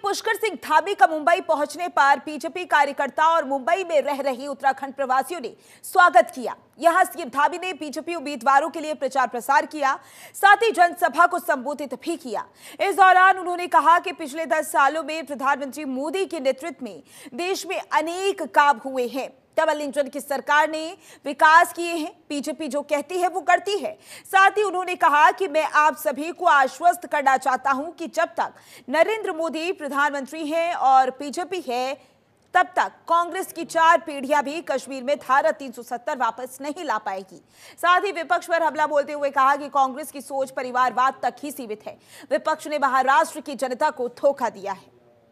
पुष्कर सिंह धामी का मुंबई पहुंचने पर बीजेपी कार्यकर्ता और मुंबई में रह रही उत्तराखंड प्रवासियों ने स्वागत किया। यहां सीएम धामी ने बीजेपी उम्मीदवारों के लिए प्रचार प्रसार किया, साथ ही जनसभा को संबोधित भी किया। इस दौरान उन्होंने कहा कि पिछले 10 सालों में प्रधानमंत्री मोदी के नेतृत्व में देश में अनेक काम हुए हैं। डबल इंजन की सरकार ने विकास किए हैं, बीजेपी जो कहती है वो करती है। साथ ही उन्होंने कहा कि मैं आप सभी को आश्वस्त करना चाहता हूं कि जब तक नरेंद्र मोदी प्रधानमंत्री हैं और बीजेपी है, तब तक कांग्रेस की 4 पीढ़ियां भी कश्मीर में धारा 370 वापस नहीं ला पाएगी। साथ ही विपक्ष पर हमला बोलते हुए कहा कि कांग्रेस की सोच परिवारवाद तक ही सीमित है। विपक्ष ने महाराष्ट्र की जनता को धोखा दिया है।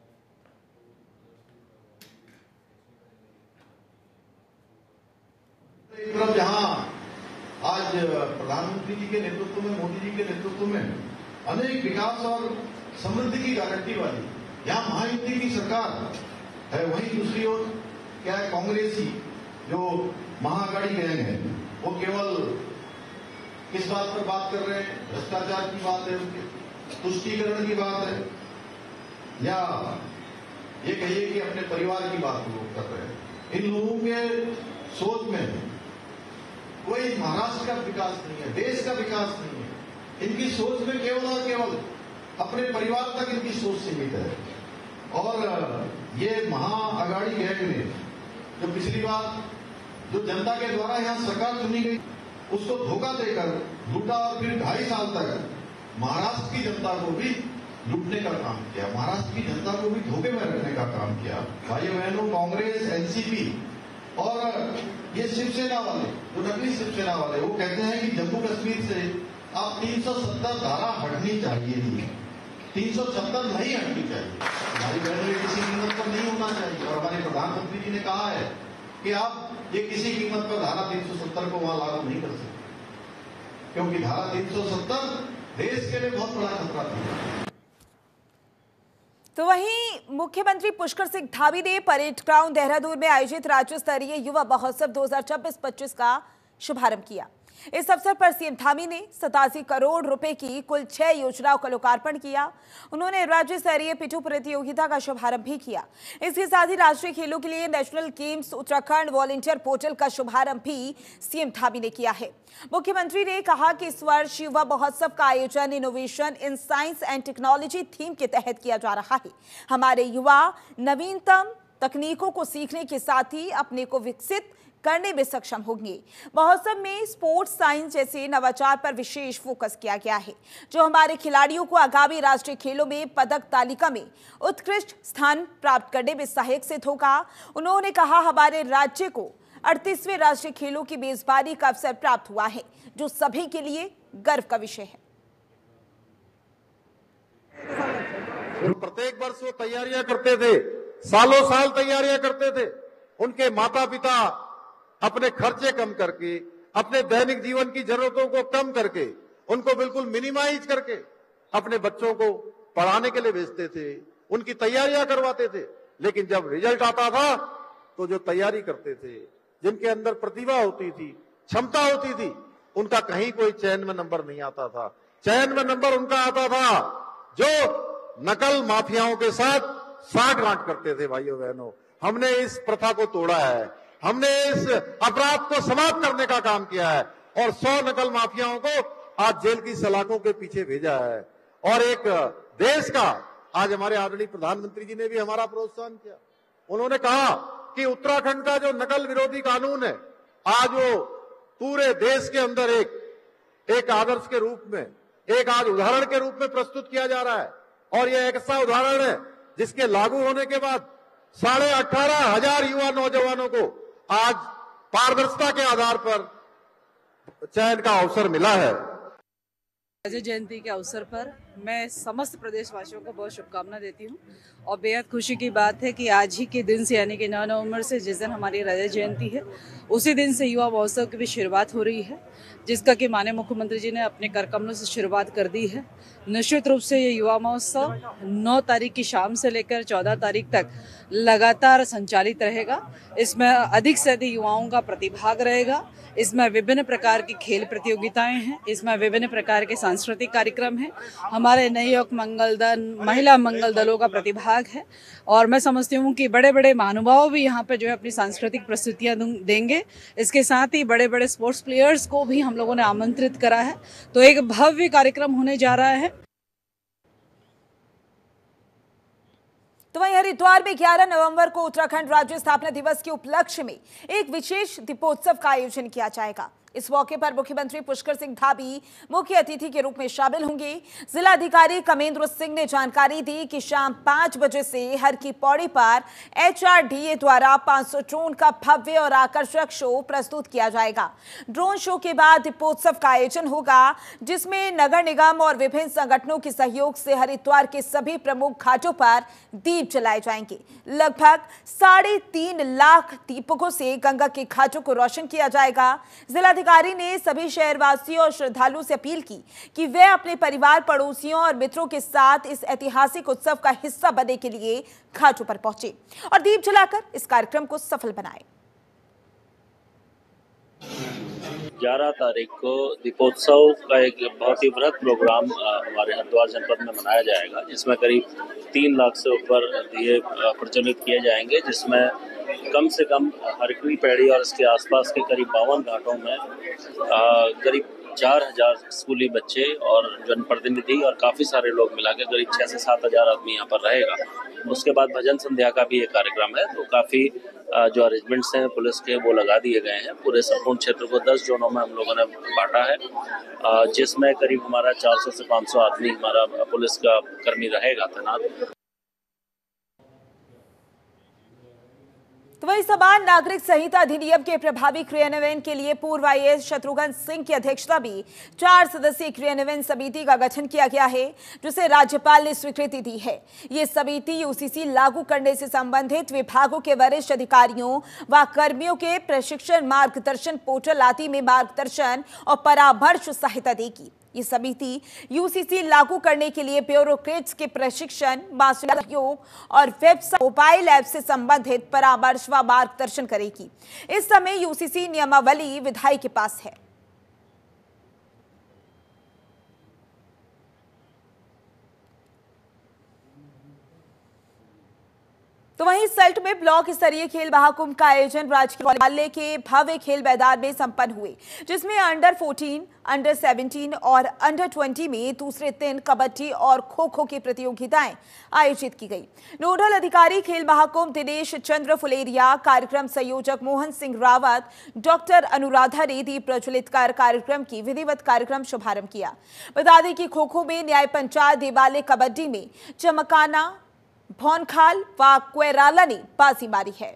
जहां आज प्रधानमंत्री जी के नेतृत्व में, मोदी जी के नेतृत्व में अनेक विकास और समृद्धि की गारंटी वाली यहाँ महायुति की सरकार है, वहीं दूसरी ओर क्या है, कांग्रेसी जो महाअघाड़ी गैंग है वो केवल किस बात पर बात कर रहे हैं? भ्रष्टाचार की बात है, उनके तुष्टीकरण की बात है, या ये कहिए कि अपने परिवार की बात वो कर रहे हैं। इन लोगों के सोच में कोई महाराष्ट्र का विकास नहीं है, देश का विकास नहीं है। इनकी सोच में केवल और केवल अपने परिवार तक इनकी सोच सीमित है। और ये महाअघाड़ी गैंग ने जो पिछली बार जो जनता के द्वारा यहाँ सरकार चुनी गई उसको धोखा देकर लूटा और फिर 2.5 साल तक महाराष्ट्र की जनता को भी लूटने का काम किया, महाराष्ट्र की जनता को भी धोखे में रखने का काम किया। भाइयों बहनों, कांग्रेस, एनसीपी और ये शिवसेना वाले, जो नकली शिवसेना वाले, वो कहते हैं कि जम्मू कश्मीर से आप 370 धारा हटनी चाहिए थी, 370 नहीं हटनी चाहिए। हमारी बहनों, ये किसी कीमत पर नहीं होना चाहिए। और हमारे प्रधानमंत्री जी ने कहा है कि आप ये किसी कीमत पर धारा 370 को वहां लागू नहीं कर सकते, क्योंकि धारा 370 देश के लिए बहुत बड़ा खतरा थी। तो वहीं मुख्यमंत्री पुष्कर सिंह धामी ने परेड ग्राउंड देहरादून में आयोजित राज्य स्तरीय युवा महोत्सव 2024-25 का शुभारंभ किया। इस अवसर पर सीएम धामी ने 87 करोड़ रुपए की कुल 6 योजनाओं का लोकार्पण किया। उन्होंने राज्य स्तरीय पिट्ठू प्रतियोगिता का शुभारंभ भी किया। इसके साथ ही राष्ट्रीय खेलों के लिए national games Uttarakhand volunteer portal का शुभारंभ भी सीएम धामी ने किया है। मुख्यमंत्री ने कहा कि इस वर्ष युवा महोत्सव का आयोजन innovation in science and technology theme के तहत किया जा रहा है। हमारे युवा नवीनतम तकनीकों को सीखने के साथ ही अपने को विकसित करने में सक्षम होंगे। महोत्सव में स्पोर्ट्स साइंस जैसे नवाचार पर विशेष फोकस किया गया है, जो हमारे खिलाड़ियों को आगामी राष्ट्रीय खेलों में पदक तालिका में उत्कृष्ट स्थान प्राप्त करने में सहायक सिद्ध होगा। उन्होंने कहा, हमारे राज्य को 38वें राष्ट्रीय खेलों की मेजबानी का अवसर प्राप्त हुआ है, जो सभी के लिए गर्व का विषय है। प्रत्येक वर्ष वो तैयारियां करते थे, सालों साल तैयारियां करते थे। उनके माता पिता अपने खर्चे कम करके, अपने दैनिक जीवन की जरूरतों को कम करके, उनको बिल्कुल मिनिमाइज करके अपने बच्चों को पढ़ाने के लिए भेजते थे, उनकी तैयारियां करवाते थे। लेकिन जब रिजल्ट आता था तो जो तैयारी करते थे, जिनके अंदर प्रतिभा होती थी, क्षमता होती थी, उनका कहीं कोई चयन में नंबर नहीं आता था। चयन में नंबर उनका आता था जो नकल माफियाओं के साथ साठगांठ करते थे। भाइयों बहनों, हमने इस प्रथा को तोड़ा है, हमने इस अपराध को समाप्त करने का काम किया है और 100 नकल माफियाओं को आज जेल की सलाखों के पीछे भेजा है। और एक देश का, आज हमारे आदरणीय प्रधानमंत्री जी ने भी हमारा प्रोत्साहन किया। उन्होंने कहा कि उत्तराखंड का जो नकल विरोधी कानून है, आज वो पूरे देश के अंदर एक आदर्श के रूप में, एक आज उदाहरण के रूप में प्रस्तुत किया जा रहा है। और यह एक ऐसा उदाहरण है जिसके लागू होने के बाद 18,500 युवा नौजवानों को आज पारदर्शिता के आधार पर चयन का अवसर मिला है। रजत जयंती के अवसर पर मैं समस्त प्रदेशवासियों को बहुत शुभकामना देती हूँ और बेहद खुशी की बात है कि आज ही के दिन से, यानी कि 9 नवंबर से, जिस दिन हमारी रजत जयंती है, उसी दिन से युवा महोत्सव की भी शुरुआत हो रही है, जिसका कि माननीय मुख्यमंत्री जी ने अपने कर कमलों से शुरुआत कर दी है। निश्चित रूप से ये युवा महोत्सव 9 तारीख की शाम से लेकर 14 तारीख तक लगातार संचालित रहेगा। इसमें अधिक से अधिक युवाओं का प्रतिभाग रहेगा। इसमें विभिन्न प्रकार की खेल प्रतियोगिताएं हैं, इसमें विभिन्न प्रकार के सांस्कृतिक कार्यक्रम हैं। हमारे नवयुवक मंगल दल, महिला मंगल दलों का प्रतिभाग है। और मैं समझती हूँ कि बड़े बड़े महानुभाव भी यहाँ पे जो है अपनी सांस्कृतिक प्रस्तुतियाँ देंगे। इसके साथ ही बड़े बड़े स्पोर्ट्स प्लेयर्स को भी हम लोगों ने आमंत्रित करा है। तो एक भव्य कार्यक्रम होने जा रहा है। तो वहीं हरिद्वार में 11 नवंबर को उत्तराखंड राज्य स्थापना दिवस के उपलक्ष्य में एक विशेष दीपोत्सव का आयोजन किया जाएगा। इस मौके पर मुख्यमंत्री पुष्कर सिंह धामी मुख्य अतिथि के रूप में शामिल होंगे। जिलाधिकारी कमेंद्र सिंह ने जानकारी दी कि शाम 5 बजे से हर की पौड़ी पर HRDA द्वारा 500 ड्रोन का भव्य और आकर्षक शो प्रस्तुत किया जाएगा। ड्रोन शो के बाद दीपोत्सव का आयोजन होगा, जिसमें नगर निगम और विभिन्न संगठनों के सहयोग से हरिद्वार के सभी प्रमुख घाटों पर दीप जलाए जाएंगे। लगभग 3.5 लाख दीपकों से गंगा के घाटों को रोशन किया जाएगा। जिलाधिकारी ने सभी शहरवासियों और श्रद्धालुओं से अपील की कि वे अपने परिवार, पड़ोसियों और मित्रों के साथ इस ऐतिहासिक उत्सव का हिस्सा बनने के लिए घाटों पर पहुंचे और दीप जलाकर इस कार्यक्रम को सफल बनाएं। 11 तारीख को दीपोत्सव का एक बहुत ही बृहद प्रोग्राम हमारे हरिद्वार जनपद में मनाया जाएगा, जिसमें करीब 3 लाख से ऊपर दिए प्रज्वलित किए जाएंगे, जिसमें कम से कम हरकी पैड़ी और इसके आसपास के करीब 52 घाटों में करीब 4000 स्कूली बच्चे और जनप्रतिनिधि और काफ़ी सारे लोग मिलाकर करीब 6 से 7 हज़ार आदमी यहाँ पर रहेगा। उसके बाद भजन संध्या का भी एक कार्यक्रम है। तो काफ़ी जो अरेंजमेंट्स हैं पुलिस के वो लगा दिए गए हैं। पूरे संपूर्ण क्षेत्र को 10 जोनों में हम लोगों ने बांटा है, जिसमें करीब हमारा 400 से 500 आदमी हमारा पुलिस का कर्मी रहेगा तैनात। तो वही समान नागरिक संहिता अधिनियम के प्रभावी क्रियान्वयन के लिए पूर्व IAS शत्रुघ्न सिंह की अध्यक्षता में 4 सदस्यीय क्रियान्वयन समिति का गठन किया गया है, जिसे राज्यपाल ने स्वीकृति दी है। ये समिति UCC लागू करने से संबंधित विभागों के वरिष्ठ अधिकारियों व कर्मियों के प्रशिक्षण, मार्गदर्शन, पोर्टल आदि में मार्गदर्शन और परामर्श सहायता देगी। ये समिति UCC लागू करने के लिए ब्यूरोक्रेट्स के प्रशिक्षण, सहयोग और वेबसाइट, मोबाइल ऐप से संबंधित परामर्श व मार्गदर्शन करेगी। इस समय UCC नियमावली विधायी के पास है। तो वहीं सल्ट में ब्लॉक स्तरीय खेल महाकुंभ का आयोजन राजकीय विद्यालय के भव्य खेल मैदान में संपन्न हुए, जिसमें अंडर 14, अंडर 17 और अंडर 20 में दूसरे दिन कबड्डी और खो खो की प्रतियोगिताएं आयोजित की गई। नोडल अधिकारी खेल महाकुंभ दिनेश चंद्र फुलेरिया, कार्यक्रम संयोजक मोहन सिंह रावत, डॉक्टर अनुराधा ने दीप प्रज्वलित कर कार्यक्रम की विधिवत कार्यक्रम शुभारंभ किया। बता दें कि खो खो में न्याय पंचायत देवालय, कबड्डी में चमकाना, भौनखाल व क्वेराला ने बाजी मारी है।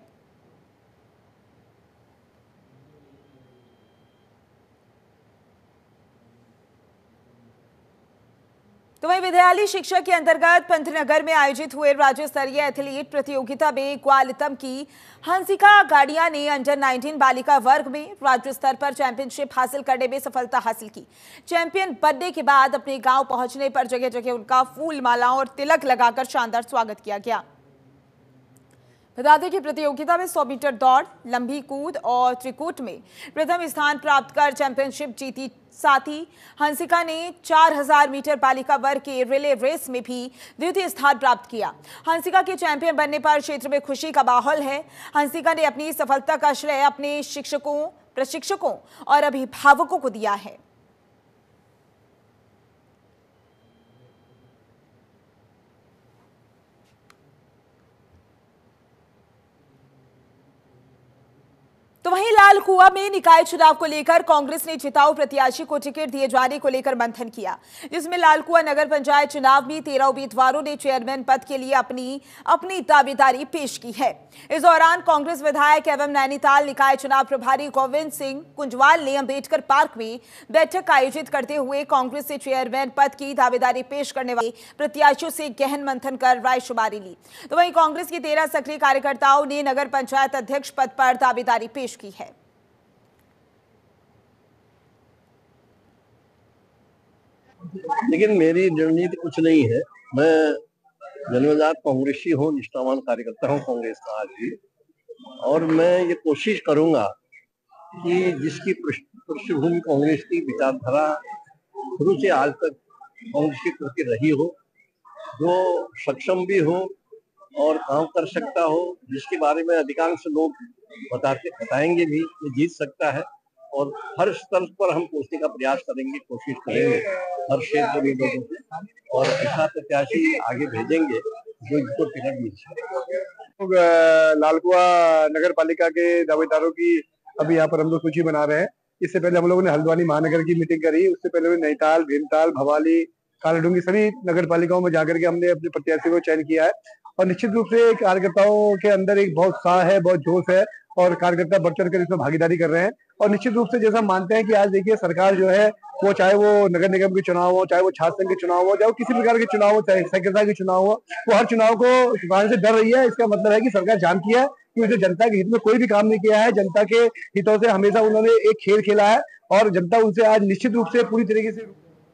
तो वहीं विद्यालय शिक्षा के अंतर्गत पंतनगर में आयोजित हुए राज्य स्तरीय एथलीट प्रतियोगिता में ग्वालितम की हंसिका गाड़िया ने अंडर 19 बालिका वर्ग में राज्य स्तर पर चैंपियनशिप हासिल करने में सफलता हासिल की। चैंपियन बनने के बाद अपने गांव पहुंचने पर जगह जगह उनका फूल मालाओं और तिलक लगाकर शानदार स्वागत किया गया। बता दें कि प्रतियोगिता में 100 मीटर दौड़, लंबी कूद और त्रिकूट में प्रथम स्थान प्राप्त कर चैंपियनशिप जीती। साथ ही हंसिका ने 4000 मीटर बालिका वर्ग के रिले रेस में भी द्वितीय स्थान प्राप्त किया। हंसिका के चैंपियन बनने पर क्षेत्र में खुशी का माहौल है। हंसिका ने अपनी सफलता का श्रेय अपने शिक्षकों, प्रशिक्षकों और अभिभावकों को दिया है। तो वहीं लाल कुआं में निकाय चुनाव को लेकर कांग्रेस ने जिताऊ प्रत्याशी को टिकट दिए जाने को लेकर मंथन किया, जिसमें लाल कुआं नगर पंचायत चुनाव में 13 उम्मीदवारों ने चेयरमैन पद के लिए अपनी दावेदारी पेश की है। इस दौरान कांग्रेस विधायक एवं नैनीताल निकाय चुनाव प्रभारी गोविंद सिंह कुंजवाल ने अंबेडकर पार्क में बैठक आयोजित करते हुए कांग्रेस से चेयरमैन पद की दावेदारी पेश करने वाले प्रत्याशियों से गहन मंथन कर रायशुमारी ली। तो वहीं कांग्रेस की 13 सक्रिय कार्यकर्ताओं ने नगर पंचायत अध्यक्ष पद पर दावेदारी पेश की है। लेकिन मेरी रणनीति कुछ नहीं है। मैं जन्मजात कांग्रेसी हूँ, निष्ठावान कार्यकर्ता हूँ कांग्रेस का आज भी, और मैं ये कोशिश करूंगा कि जिसकी पृष्ठभूमि कांग्रेस की विचारधारा शुरू से आज तक कांग्रेस की प्रति रही हो, जो सक्षम भी हो और काम कर सकता हो, जिसके बारे में अधिकांश लोग बताएंगे भी कि जीत सकता है। और हर स्तर पर हम पहुंचने का प्रयास करेंगे, कोशिश करेंगे हर क्षेत्र में लोगों से, और ऐसा प्रत्याशी आगे भेजेंगे जो इनको टिकट मिल सके। लालकुआ नगर पालिका के दावेदारों की अभी यहाँ पर हम लोग सूची बना रहे हैं। इससे पहले हम लोगों ने हल्द्वानी महानगर की मीटिंग करी, उससे पहले नैनीताल, भीमताल, भवाली, कालाडूंगी सभी नगर पालिकाओं में जाकर के हमने अपने प्रत्याशी को चयन किया है। और निश्चित रूप से कार्यकर्ताओं के अंदर एक बहुत उत्साह है, बहुत जोश है और कार्यकर्ता बढ़ चढ़ कर इसमें भागीदारी कर रहे हैं। और निश्चित रूप से जैसा हम मानते हैं कि आज देखिए सरकार जो है वो चाहे वो नगर निगम के चुनाव हो, चाहे वो छात्र संघ के चुनाव हो, चाहे वो किसी प्रकार के चुनाव हो, चाहे सेक्रेटरी के चुनाव हो, वो हर चुनाव को चुकाने से डर रही है। इसका मतलब है कि सरकार जानती है कि उसने जनता के हित में कोई भी काम नहीं किया है। जनता के हितों से हमेशा उन्होंने एक खेल खेला है और जनता उनसे आज निश्चित रूप से पूरी तरीके से।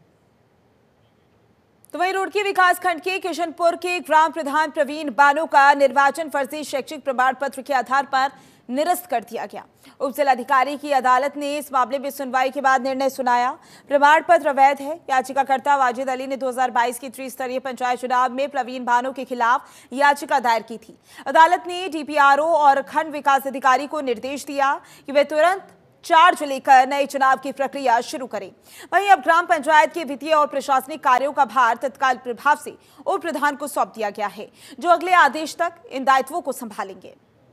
तो वहीं रुड़की विकास खंड के किशनपुर के ग्राम प्रधान प्रवीण बानो का निर्वाचन फर्जी शैक्षिक प्रमाण पत्र के आधार पर निरस्त कर दिया गया। उप जिलाधिकारी की अदालत ने इस मामले में सुनवाई के बाद निर्णय सुनाया। प्रमाण पत्र अवैध है। याचिकाकर्ता वाजिद अली ने 2022 के त्रिस्तरीय पंचायत चुनाव में प्रवीण बानो के खिलाफ याचिका दायर की थी। अदालत ने डीपीआरओ और खंड विकास अधिकारी को निर्देश दिया कि वे तुरंत चार्ज लेकर नए चुनाव की प्रक्रिया शुरू करें। वहीं अब ग्राम पंचायत के वित्तीय और प्रशासनिक कार्यों का भार तत्काल प्रभाव से उप प्रधान को सौंप दिया गया है, जो अगले आदेश तक इन दायित्वों को संभालेंगे।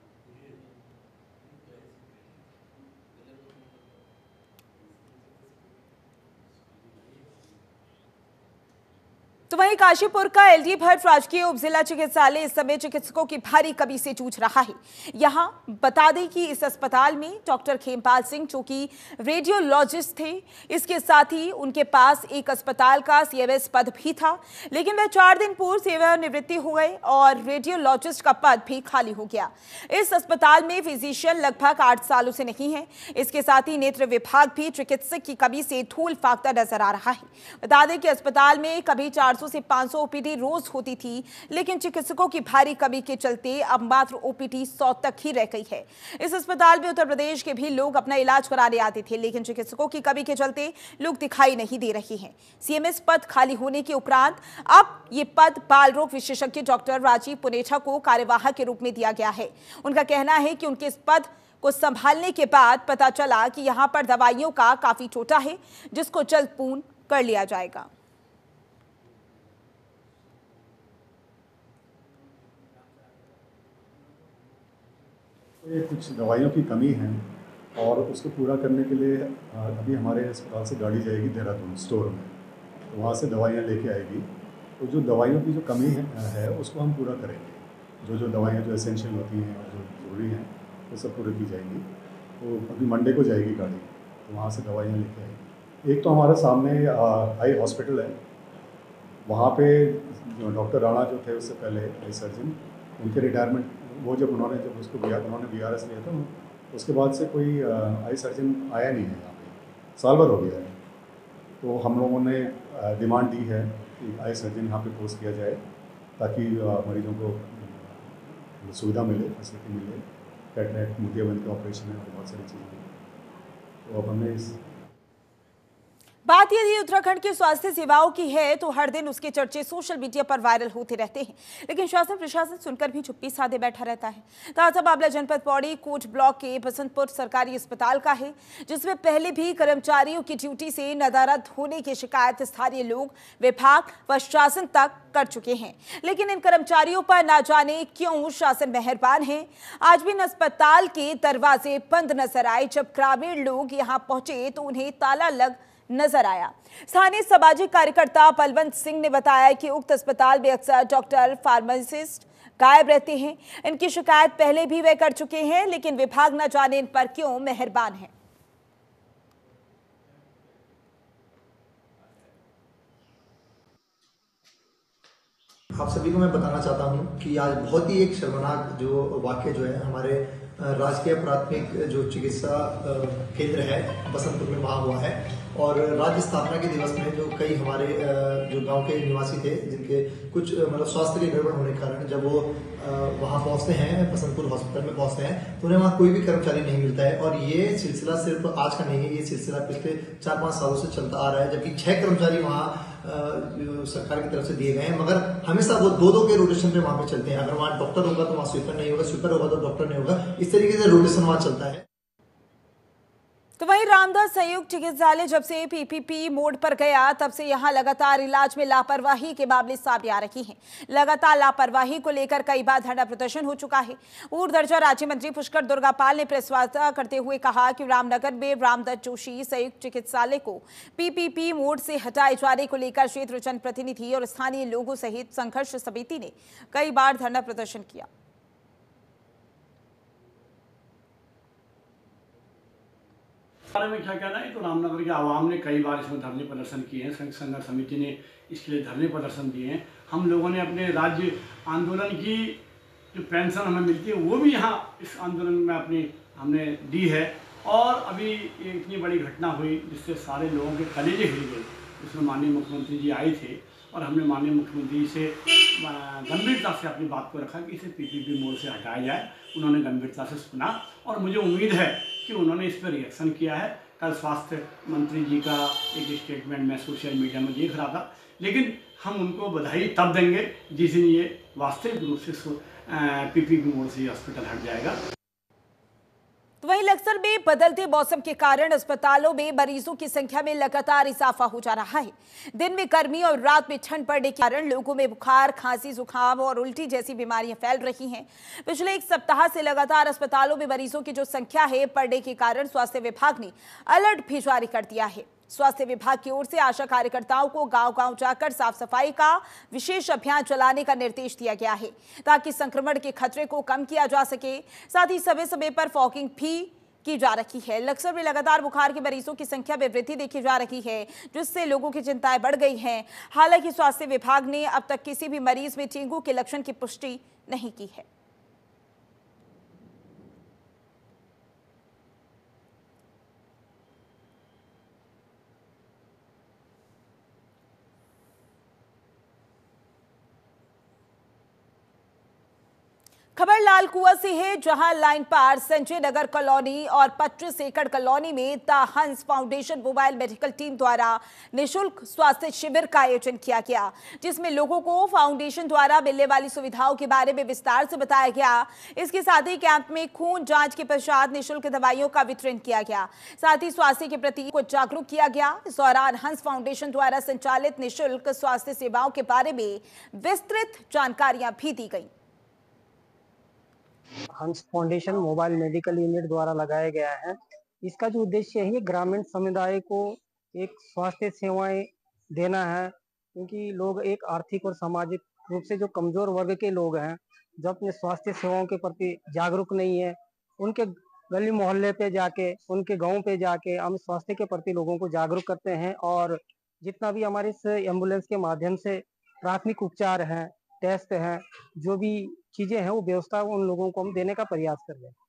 तो वहीं काशीपुर का एलडी भट्ट राजकीय उप जिला चिकित्सालय इस समय चिकित्सकों की भारी कमी से जूझ रहा है। यहां बता दें कि इस अस्पताल में डॉक्टर खेमपाल सिंह जो कि रेडियोलॉजिस्ट थे, इसके साथ ही उनके पास एक अस्पताल का सीएमएस पद भी था, लेकिन वह 4 दिन पूर्व सेवानिवृत्ति हो गए और रेडियोलॉजिस्ट का पद भी खाली हो गया। इस अस्पताल में फिजिशियन लगभग 8 सालों से नहीं है। इसके साथ ही नेत्र विभाग भी चिकित्सक की कमी से धूल फाकता नजर आ रहा है। बता दें कि अस्पताल में कभी 400 से 500 ओपीडी रोज होती थी, लेकिन चिकित्सकों की भारी कमी के चलते अब मात्र ओपीडी 100 तक ही रह गई है। इस अस्पताल में उत्तर प्रदेश के भी लोग अपना इलाज कराने आते थे, लेकिन चिकित्सकों की कमी के चलते लोग दिखाई नहीं दे रहे हैं। सीएमएस पद खाली होने के उपरांत अब ये पद बाल रोग विशेषज्ञ डॉक्टर राजीव पुनेठा को कार्यवाहक के रूप में दिया गया है। उनका कहना है कि उनके इस पद को संभालने के बाद पता चला कि यहां पर दवाइयों का काफी टोटा है, जिसको जल्द पूर्ण कर लिया जाएगा। कुछ दवाइयों की कमी है और उसको पूरा करने के लिए अभी हमारे अस्पताल से गाड़ी जाएगी देहरादून स्टोर में, तो वहाँ से दवाइयाँ लेके आएगी। तो जो दवाइयों की जो कमी है उसको हम पूरा करेंगे। जो दवाइयाँ जो एसेंशियल होती हैं और जो ज़रूरी हैं वो सब पूरी की जाएंगी। तो अभी मंडे को जाएगी गाड़ी, तो वहाँ से दवाइयाँ लेके आएगी। एक तो हमारे सामने आई हॉस्पिटल है, वहाँ पे डॉक्टर राणा जो थे उससे पहले आई सर्जन, उनके रिटायरमेंट वो जब उन्होंने उसको उन्होंने बीआरएस लिया था, उसके बाद से कोई आई सर्जन आया नहीं है यहाँ पे, साल भर हो गया है। तो हम लोगों ने डिमांड दी है कि आई सर्जन यहाँ पे पोस्ट किया जाए ताकि मरीजों को सुविधा मिले, फैसिलिटी मिले। कैटरेक्ट, मोतियाबिंद के ऑपरेशन है और बहुत सारी चीज़ें। तो अब हमने इस बात यदि उत्तराखंड की स्वास्थ्य सेवाओं की है तो हर दिन उसके चर्चे सोशल मीडिया पर वायरल होते रहते हैं, लेकिन शासन प्रशासन सुनकर भी चुप्पी साधे बैठा रहता है। ताजा मामला जनपद पौड़ी कोट ब्लॉक के बसंतपुर सरकारी अस्पताल का है, जिसमें पहले भी कर्मचारियों की ड्यूटी से नदारद होने की शिकायत स्थानीय लोग, विभाग व शासन तक कर चुके हैं, लेकिन इन कर्मचारियों पर ना जाने क्यों शासन मेहरबान है। आज भी अस्पताल के दरवाजे बंद नजर आए। जब ग्रामीण लोग यहां पहुंचे तो उन्हें ताला लग नजर आया। स्थानीय सामाजिक कार्यकर्ता बलवंत सिंह ने बताया कि उक्त अस्पताल में अक्सर डॉक्टर, फार्मासिस्ट गायब रहते हैं। इनकी शिकायत पहले भी वे कर चुके हैं, लेकिन विभाग न जाने इन पर क्यों मेहरबान है। आप सभी को मैं बताना चाहता हूं कि आज बहुत ही एक शर्मनाक जो वाक्य जो है हमारे राजकीय प्राथमिक जो चिकित्सा केंद्र है बसंतपुर में वहाँ हुआ है। और राज्य स्थापना के दिवस में जो कई हमारे जो गांव के निवासी थे जिनके कुछ मतलब स्वास्थ्य के गड़बड़ होने के कारण जब वो वहाँ पहुँचते हैं, बसंतपुर हॉस्पिटल में पहुँचते हैं, तो उन्हें वहाँ कोई भी कर्मचारी नहीं मिलता है। और ये सिलसिला सिर्फ आज का नहीं है, ये सिलसिला पिछले 4-5 सालों से चलता आ रहा है। जबकि 6 कर्मचारी वहाँ जो सरकार की तरफ से दिए गए हैं, मगर हमेशा वो 2-2 के रोटेशन पे वहां पे चलते हैं। अगर वहां डॉक्टर होगा तो वहां स्वीपर नहीं होगा, स्वीपर होगा तो डॉक्टर नहीं होगा, इस तरीके से रोटेशन वहां चलता है। तो वहीं रामदास संयुक्त चिकित्सालय जब से पीपीपी मोड पर गया तब से यहां लगातार इलाज में लापरवाही के मामले सामने आ रही हैं। लगातार लापरवाही को लेकर कई बार धरना प्रदर्शन हो चुका है। पूर्व दर्जा राज्य मंत्री पुष्कर दुर्गापाल ने प्रेस वार्ता करते हुए कहा कि रामनगर में रामदास जोशी संयुक्त चिकित्सालय को पीपीपी मोड से हटाए जाने को लेकर क्षेत्र जनप्रतिनिधि और स्थानीय लोगों सहित संघर्ष समिति ने कई बार धरना प्रदर्शन किया। बारे में क्या कहना है, तो रामनगर के आवाम ने कई बार इसमें धरने प्रदर्शन किए हैं। संघर्ष समिति ने इसके लिए धरने प्रदर्शन दिए हैं। हम लोगों ने अपने राज्य आंदोलन की जो पेंशन हमें मिलती है वो भी यहाँ इस आंदोलन में हमने दी है। और अभी इतनी बड़ी घटना हुई जिससे सारे लोगों के कलेजे हिल गए, जिसमें माननीय मुख्यमंत्री जी आए थे और हमने माननीय मुख्यमंत्री से गंभीरता से अपनी बात को रखा कि इसे पीपीपी मोड से हटाया जाए। उन्होंने गंभीरता से सुना और मुझे उम्मीद है कि उन्होंने इस पर रिएक्शन किया है। कल स्वास्थ्य मंत्री जी का एक स्टेटमेंट मैं सोशल मीडिया में देख रहा था, लेकिन हम उनको बधाई तब देंगे जिस दिन ये वास्तविक रूप से पीपीपी मोड से हॉस्पिटल हट जाएगा। तो वहीं लक्सर में बदलते मौसम के कारण अस्पतालों में मरीजों की संख्या में लगातार इजाफा हो जा रहा है। दिन में गर्मी और रात में ठंड पड़ने के कारण लोगों में बुखार, खांसी, जुकाम और उल्टी जैसी बीमारियां फैल रही हैं। पिछले 1 सप्ताह से लगातार अस्पतालों में मरीजों की जो संख्या है बढ़ने के कारण स्वास्थ्य विभाग ने अलर्ट भी जारी कर दिया है। स्वास्थ्य विभाग की ओर से आशा कार्यकर्ताओं को गांव-गांव जाकर साफ सफाई का विशेष अभियान चलाने का निर्देश दिया गया है ताकि संक्रमण के खतरे को कम किया जा सके। साथ ही समय समय पर फॉगिंग भी की जा रही है। लक्सर में लगातार बुखार के मरीजों की संख्या में वृद्धि देखी जा रही है, जिससे लोगों की चिंताएं बढ़ गई हैं। हालांकि स्वास्थ्य विभाग ने अब तक किसी भी मरीज में डेंगू के लक्षण की पुष्टि नहीं की है। खबर लाल कुआं से है, जहां लाइन पार संजय नगर कॉलोनी और 25 एकड़ कॉलोनी में द हंस फाउंडेशन मोबाइल मेडिकल टीम द्वारा निःशुल्क स्वास्थ्य शिविर का आयोजन किया गया, जिसमें लोगों को फाउंडेशन द्वारा मिलने वाली सुविधाओं के बारे में विस्तार से बताया गया। इसके साथ ही कैंप में खून जांच के पश्चात निःशुल्क दवाइयों का वितरण किया गया। साथ ही स्वास्थ्य के प्रति को जागरूक किया गया। इस दौरान हंस फाउंडेशन द्वारा संचालित निःशुल्क स्वास्थ्य सेवाओं के बारे में विस्तृत जानकारियां भी दी गई। हंस फाउंडेशन मोबाइल मेडिकल यूनिट द्वारा लगाया गया है। इसका जो उद्देश्य है ग्रामीण समुदाय को एक स्वास्थ्य सेवाएं देना है, क्योंकि लोग एक आर्थिक और सामाजिक रूप से जो कमजोर वर्ग के लोग हैं, जो अपने स्वास्थ्य सेवाओं के प्रति जागरूक नहीं है, उनके गली मोहल्ले पे जाके, उनके गांव पे जाके हम स्वास्थ्य के प्रति लोगों को जागरूक करते हैं। और जितना भी हमारे इस एम्बुलेंस के माध्यम से प्राथमिक उपचार हैं, टेस्ट हैं, जो भी चीजें हैं वो व्यवस्था उन लोगों को हम देने का प्रयास कर रहे हैं।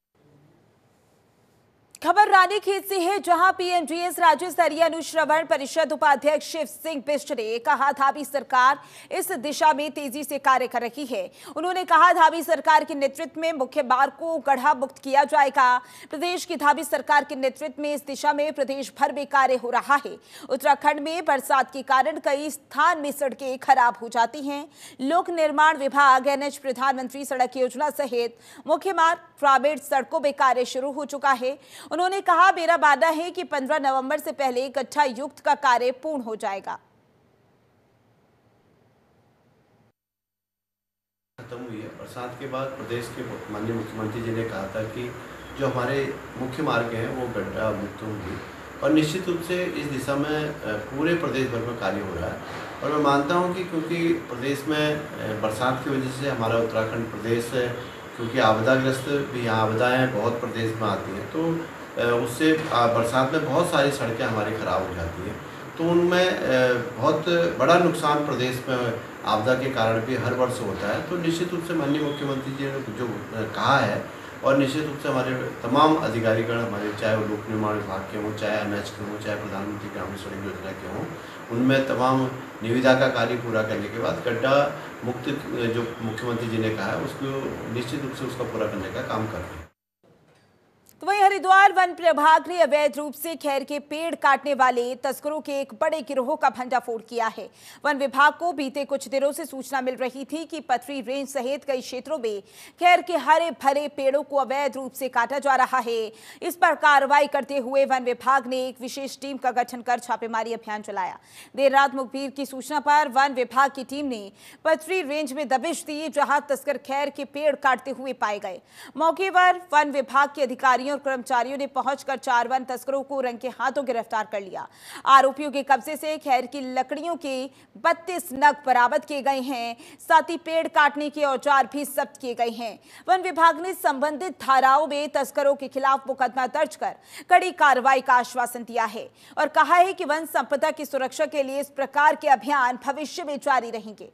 खबर रानीखेत से है, जहां पीएमजीएस राज्य स्तरीय अनुश्रवण परिषद उपाध्यक्ष शिव सिंह बिष्ट ने कहा धाबी सरकार इस दिशा में तेजी से कार्य कर रही है। उन्होंने कहा धाबी सरकार के नेतृत्व में मुख्य मार्ग को गड्ढा मुक्त किया जाएगा। प्रदेश की धाबी सरकार के नेतृत्व में इस दिशा में प्रदेश भर में कार्य हो रहा है। उत्तराखंड में बरसात के कारण कई स्थान में सड़कें खराब हो जाती हैं। लोक निर्माण विभाग, एनएच, प्रधानमंत्री सड़क योजना सहित मुख्य मार्ग, ग्रामीण सड़कों में कार्य शुरू हो चुका है। उन्होंने कहा मेरा वादा है कि 15 नवंबर से पहले गड्ढा युक्त का कार्य पूर्ण हो जाएगा। खत्म हुई है। बरसात के बाद प्रदेश के माननीय मुख्यमंत्री जी ने कहा था कि जो हमारे मुख्य मार्ग हैं वो गड्ढा मुक्त होंगे और निश्चित रूप से इस दिशा में पूरे प्रदेश भर में कार्य हो रहा है। और मैं मानता हूं कि क्योंकि प्रदेश में बरसात की वजह से हमारा उत्तराखंड प्रदेश क्योंकि आपदाग्रस्त भी यहाँ आपदाएँ बहुत प्रदेश में आती हैं, तो उससे बरसात में बहुत सारी सड़कें हमारी ख़राब हो जाती हैं, तो उनमें बहुत बड़ा नुकसान प्रदेश में आपदा के कारण भी हर वर्ष होता है। तो निश्चित रूप से माननीय मुख्यमंत्री जी ने जो कहा है और निश्चित रूप से हमारे तमाम अधिकारीगण, हमारे चाहे वो लोक निर्माण विभाग के हों, चाहे एनएच के हों, चाहे प्रधानमंत्री ग्रामीण सड़क योजना के हों, उनमें तमाम निविदा का कार्य पूरा करने के बाद गड्ढा मुक्त जो मुख्यमंत्री जी ने कहा है उसको निश्चित रूप से उसका पूरा करने का काम कर रहे हैं। तो वहीं हरिद्वार वन प्रभाग ने अवैध रूप से खैर के पेड़ काटने वाले तस्करों के एक बड़े गिरोह का भंडाफोड़ किया है। वन विभाग को बीते कुछ दिनों से सूचना मिल रही थी कि पथरी रेंज सहित कई क्षेत्रों में खैर के हरे भरे पेड़ों को अवैध रूप से काटा जा रहा है। इस पर कार्रवाई करते हुए वन विभाग ने एक विशेष टीम का गठन कर छापेमारी अभियान चलाया। देर रात मुखबिर की सूचना पर वन विभाग की टीम ने पथरी रेंज में दबिश दी, जहां तस्कर खैर के पेड़ काटते हुए पाए गए। मौके पर वन विभाग के अधिकारियों और कर्मचारियों ने पहुंचकर 4 वन तस्करों को रंगे के हाथों गिरफ्तार कर लिया। आरोपियों के कब्जे से खैर की लकड़ियों के 32 नग बरामद किए गए हैं। साथ ही पेड़ काटने के औजार भी जब्त किए गए हैं। वन विभाग ने संबंधित धाराओं में तस्करों के खिलाफ मुकदमा दर्ज कर कड़ी कार्रवाई का आश्वासन दिया है और कहा है कि वन संपदा की सुरक्षा के लिए इस प्रकार के अभियान भविष्य में जारी रहेंगे।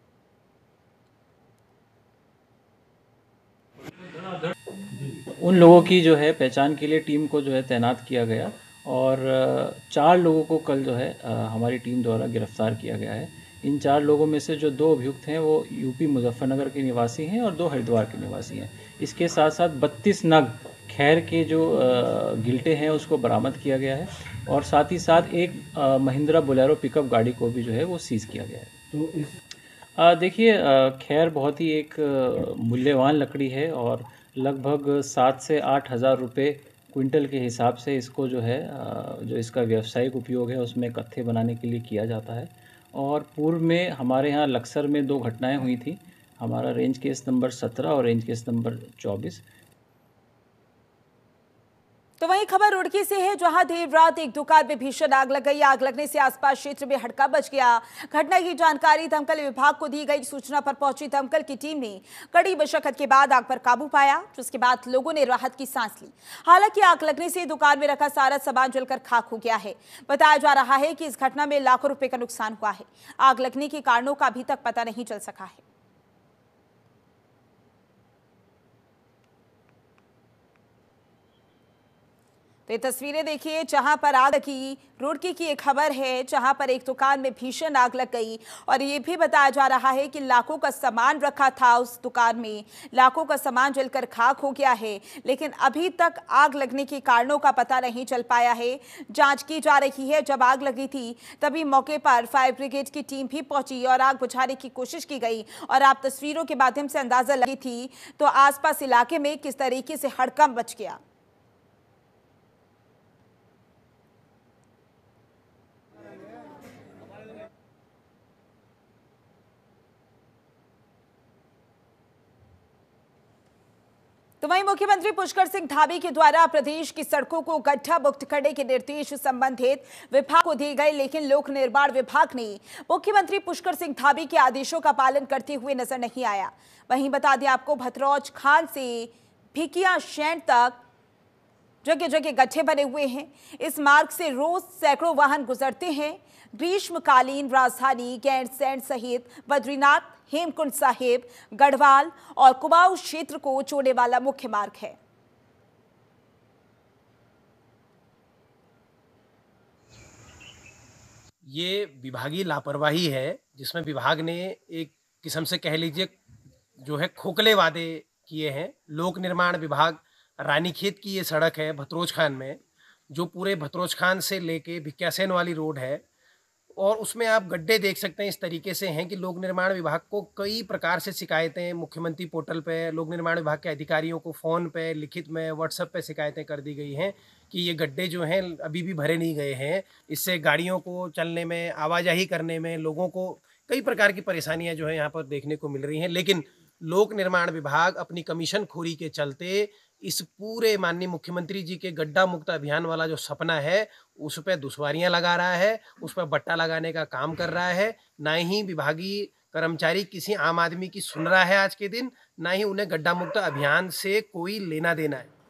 उन लोगों की जो है पहचान के लिए टीम को जो है तैनात किया गया और 4 लोगों को कल जो है हमारी टीम द्वारा गिरफ्तार किया गया है। इन 4 लोगों में से जो 2 अभियुक्त हैं वो यूपी मुजफ्फरनगर के निवासी हैं और 2 हरिद्वार के निवासी हैं। इसके साथ साथ 32 नग खैर के जो गिल्टे हैं उसको बरामद किया गया है और साथ ही साथ एक महिंद्रा बोलेरो पिकअप गाड़ी को भी जो है वो सीज़ किया गया है। तो इस देखिए खैर बहुत ही एक मूल्यवान लकड़ी है और लगभग 7 से 8 हज़ार रुपये क्विंटल के हिसाब से इसको जो है जो इसका व्यावसायिक उपयोग है उसमें कत्थे बनाने के लिए किया जाता है। और पूर्व में हमारे यहाँ लक्सर में 2 घटनाएं हुई थी, हमारा रेंज केस नंबर 17 और रेंज केस नंबर 24। तो वहीं खबर रुड़की से है, जहां देर रात एक दुकान में भीषण आग लग गई। आग लगने से आसपास क्षेत्र में हड़का मच गया। घटना की जानकारी दमकल विभाग को दी गई। सूचना पर पहुंची दमकल की टीम ने कड़ी मशक्कत के बाद आग पर काबू पाया, जिसके बाद लोगों ने राहत की सांस ली। हालांकि आग लगने से दुकान में रखा सारा सामान जलकर खाक हो गया है। बताया जा रहा है कि इस घटना में लाखों रुपए का नुकसान हुआ है। आग लगने के कारणों का अभी तक पता नहीं चल सका है। तो ये तस्वीरें देखिए, जहां पर आग लगी। रुड़की की एक खबर है, जहां पर एक दुकान में भीषण आग लग गई और ये भी बताया जा रहा है कि लाखों का सामान रखा था उस दुकान में। लाखों का सामान जलकर खाक हो गया है, लेकिन अभी तक आग लगने के कारणों का पता नहीं चल पाया है। जांच की जा रही है। जब आग लगी थी तभी मौके पर फायर ब्रिगेड की टीम भी पहुंची और आग बुझाने की कोशिश की गई और आप तस्वीरों के माध्यम से अंदाजा लगी थी तो आसपास इलाके में किस तरीके से हड़कंप मच गया। तो वहीं मुख्यमंत्री पुष्कर सिंह धामी के द्वारा प्रदेश की सड़कों को गड्ढा मुक्त करने के निर्देश संबंधित विभाग को दिए गए, लेकिन लोक निर्माण विभाग ने मुख्यमंत्री पुष्कर सिंह धामी के आदेशों का पालन करते हुए नजर नहीं आया। वहीं बता दें आपको, भतरौज खान से भिकिया शैन तक जगह जगह गड्ढे बने हुए हैं। इस मार्ग से रोज सैकड़ों वाहन गुजरते हैं। ग्रीष्मकालीन राजधानी गैरसैंण सहित बद्रीनाथ, हेमकुंड साहिब, गढ़वाल और कुमाऊं क्षेत्र को जोड़ने वाला मुख्य मार्ग है। ये विभागीय लापरवाही है, जिसमें विभाग ने एक किस्म से कह लीजिए जो है खोखले वादे किए हैं। लोक निर्माण विभाग रानीखेत की ये सड़क है भतरौज खान में, जो पूरे भतरौज खान से लेके भिकियासैन वाली रोड है और उसमें आप गड्ढे देख सकते हैं। इस तरीके से हैं कि लोक निर्माण विभाग को कई प्रकार से शिकायतें मुख्यमंत्री पोर्टल पे, लोक निर्माण विभाग के अधिकारियों को फ़ोन पे, लिखित में, व्हाट्सएप पे शिकायतें कर दी गई हैं कि ये गड्ढे जो हैं अभी भी भरे नहीं गए हैं। इससे गाड़ियों को चलने में, आवाजाही करने में लोगों को कई प्रकार की परेशानियां जो है यहाँ पर देखने को मिल रही हैं। लेकिन लोक निर्माण विभाग अपनी कमीशन खोरी के चलते इस पूरे माननीय मुख्यमंत्री जी के गड्ढा मुक्त अभियान वाला जो सपना है उस पर दुश्वारियां लगा रहा है, उस पर बट्टा लगाने का काम कर रहा है। ना ही विभागीय कर्मचारी किसी आम आदमी की सुन रहा है आज के दिन, ना ही उन्हें गड्ढा मुक्त अभियान से कोई लेना देना है।